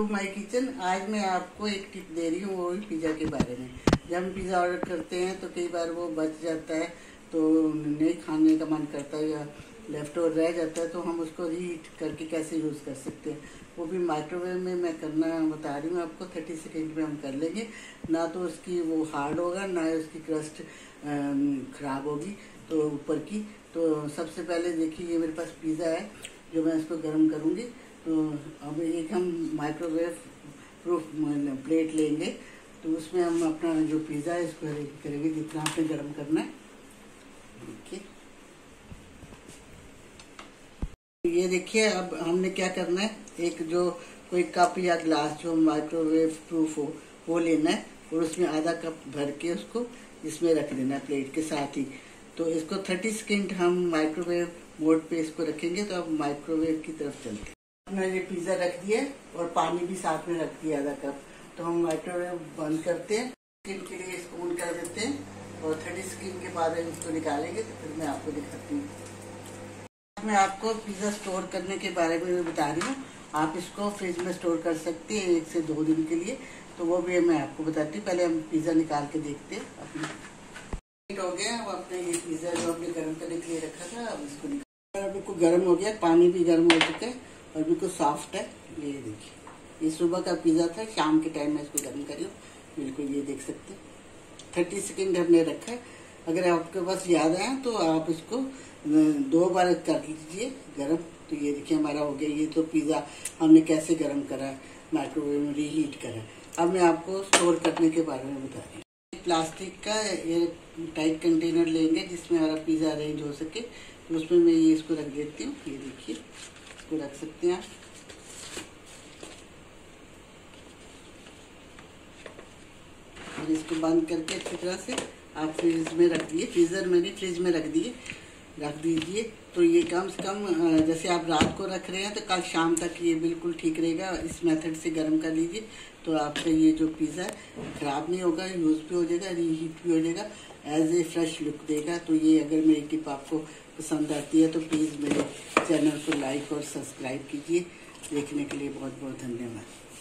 My kitchen. आज मैं आपको एक टिप दे रही हूँ, वो भी पिज़्ज़ा के बारे में। जब हम पिज़्ज़ा ऑर्डर करते हैं तो कई बार वो बच जाता है, तो नहीं खाने का मन करता है या लेफ्ट ओवर रह जाता है, तो हम उसको रीहीट करके कैसे यूज़ कर सकते हैं, वो भी माइक्रोवेव में मैं करना बता रही हूँ आपको। 30 सेकेंड में हम कर लेंगे। ना तो उसकी वो हार्ड होगा, ना उसकी क्रस्ट ख़राब होगी तो ऊपर की। तो सबसे पहले देखिए, ये मेरे पास पिज़्ज़ा है जो मैं इसको गर्म करूँगी। तो अब एक हम माइक्रोवेव प्रूफ प्लेट लेंगे, तो उसमें हम अपना जो पिज़्ज़ा है इसको करेंगे जितना आपने गर्म करना है। देखिए, ये देखिए, अब हमने क्या करना है, एक जो कोई कप या ग्लास जो माइक्रोवेव प्रूफ हो वो लेना है, और उसमें आधा कप भर के उसको इसमें रख देना है प्लेट के साथ ही। तो इसको 30 सेकेंड हम माइक्रोवेव मोड पे इसको रखेंगे। तो अब माइक्रोवेव की तरफ चलते हैं। अपना ये पिज़्ज़ा रख दिया और पानी भी साथ में रख दिया आधा कप। तो हम माइक्रोवेव बंद करते हैं, सेकंड के लिए इसको ऑन कर देते हैं, और 30 सेकंड के बाद इसको निकालेंगे तो फिर मैं आपको दिखाती हूँ। मैं आपको पिज़्ज़ा स्टोर करने के बारे में बता रही हूँ। आप इसको फ्रिज में स्टोर कर सकते हैं 1 से 2 दिन के लिए, तो वो भी मैं आपको बताती हूँ। पहले हम पिज़्ज़ा निकाल के देखते हैं। अपना हो गया, अब अपने ये पिज़्ज़ा जो हमने गर्म करने के लिए रखा था, अब इसको निकाल। अब इसको गर्म हो गया, पानी भी गर्म हो चुका है और बिल्कुल सॉफ्ट है। ये देखिए, ये सुबह का पिज़्ज़ा था, शाम के टाइम में इसको गर्म करी हूँ। बिल्कुल ये देख सकते हैं, 30 सेकेंड हमने रखा है। अगर आपके पास ज़्यादा है तो आप इसको 2 बार कर लीजिए गर्म। तो ये देखिए हमारा हो गया। ये तो पिज़्ज़ा हमने कैसे गर्म करा है, माइक्रोवेव में रीहीट करा। अब मैं आपको स्टोर करने के बारे में बता रही हूँ। प्लास्टिक का ये टाइट कंटेनर लेंगे जिसमें हमारा पिज़्ज़ा अरेंज हो सके, तो उसमें मैं ये इसको रख देती हूँ। ये देखिए, इसको रख सकते हैं आप। और इसको बंद करके अच्छी तरह से आप फ्रिज में रख दिए, फ्रीजर में नहीं, फ्रिज में रख दीजिए। तो ये कम से कम जैसे आप रात को रख रहे हैं तो कल शाम तक ये बिल्कुल ठीक रहेगा। इस मेथड से गर्म कर लीजिए, तो आपका ये जो पिज़्ज़ा है ख़राब नहीं होगा, यूज़ भी हो जाएगा, रीहीट भी हो जाएगा, एज ए फ्रेश लुक देगा। तो ये अगर मेरी टिप आपको पसंद आती है तो प्लीज़ मेरे चैनल को लाइक और सब्सक्राइब कीजिए। देखने के लिए बहुत बहुत धन्यवाद।